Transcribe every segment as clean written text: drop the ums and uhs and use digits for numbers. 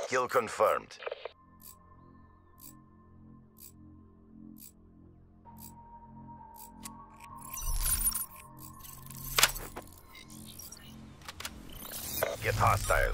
Kill confirmed. Get hostile.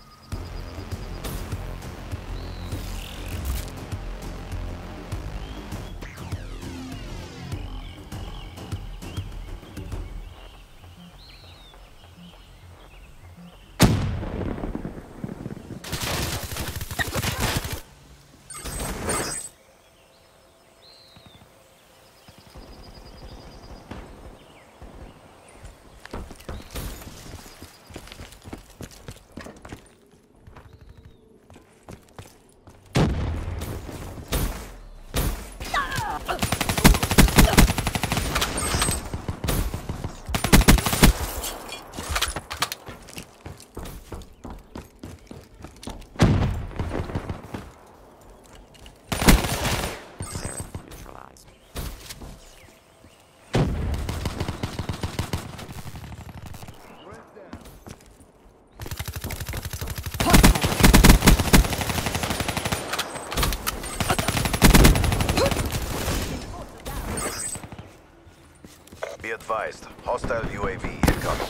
Be advised, hostile UAV incoming.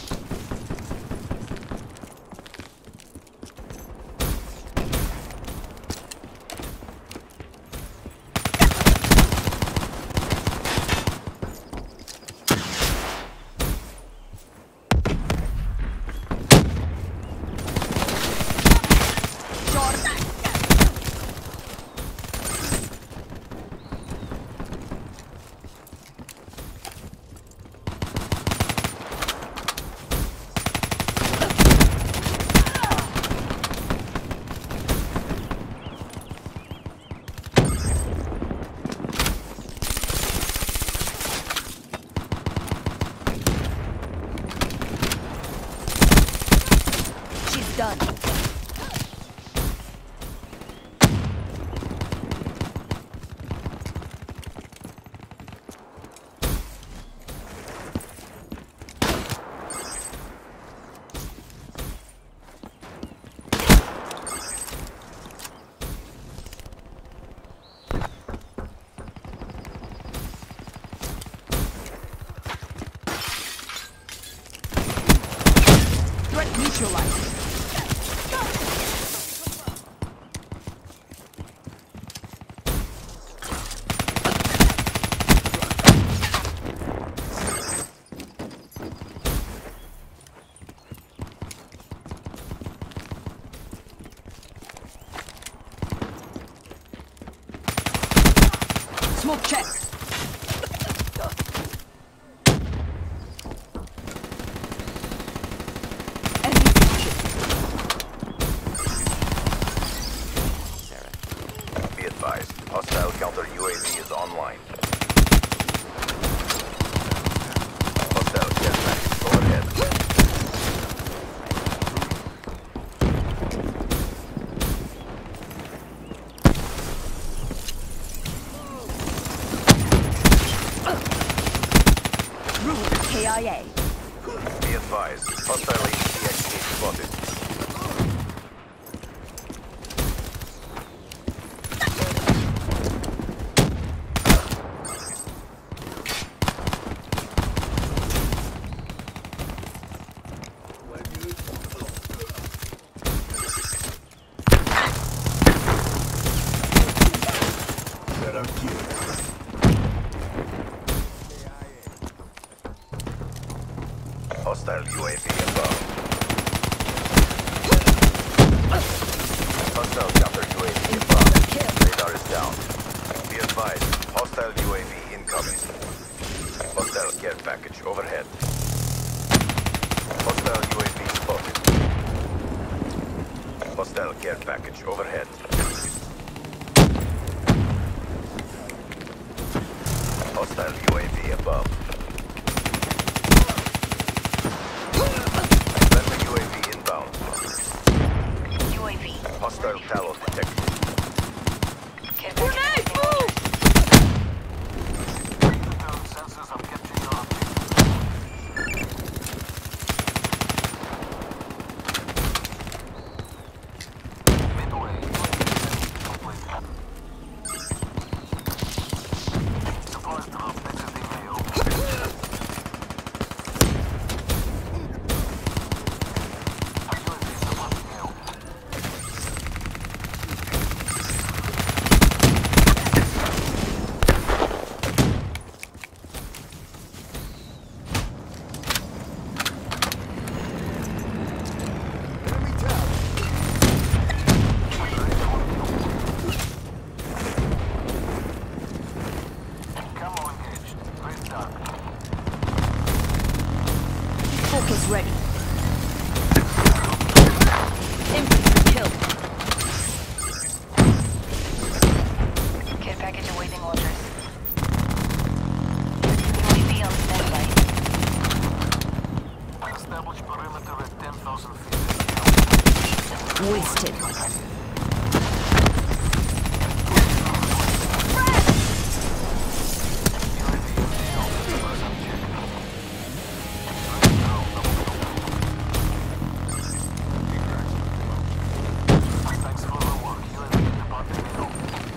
Done. Threat neutralized. Smoke check. Be advised, hostile counter UAV is online. Hostile jetpack, go ahead. KIA. Be advised, hostile HCXD spotted. Hostile UAV above. Hostile counter UAV above. Radar is down. Be advised, hostile UAV incoming. Hostile care package overhead. Hostile UAV spotted. Hostile care package overhead. Hostile UAV above. Friendly UAV inbound. UAV. Hostile tallow detected. Grenade! Move! ready. Infantry kill. Care package awaiting orders. UAV on standby. Establish perimeter at 10,000 feet. Wasted. Thanks for the work. UAV departing now.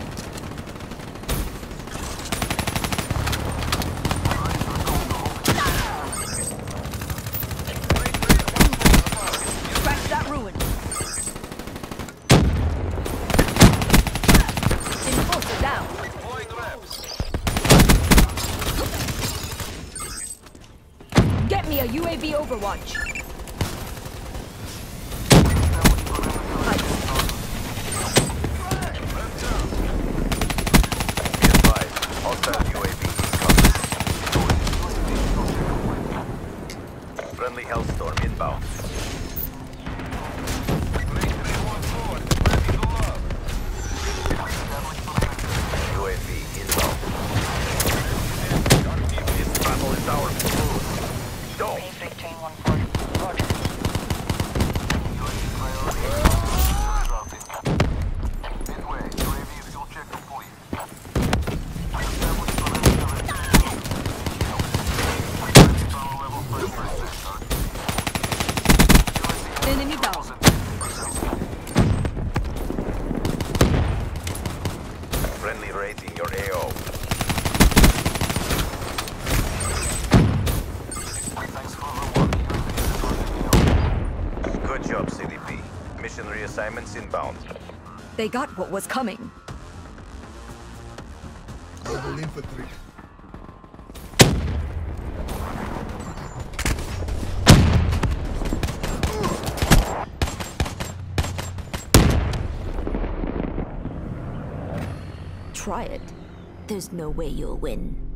Crash that ruin. Enforcer down. Get me a UAV overwatch. Be advised, hostile UAV incoming. Friendly Hellstorm inbound. UAV inbound. This battle is ours to lose. Go! Pay 3 Roger. UAV priority. Routing. Midway. UAV fuel check complete. Establish perimeter at 10,000 power level 5%. Enemy down. Friendly rating your AO. Thanks for the work. UAV departing now. Good job, CDP. Mission reassignments inbound. They got what was coming. Double infantry. Try it. There's no way you'll win.